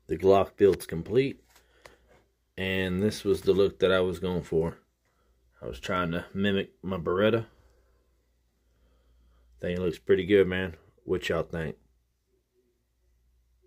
The Glock build's complete. And this was the look that I was going for. I was trying to mimic my Beretta. I think it looks pretty good, man. What y'all think?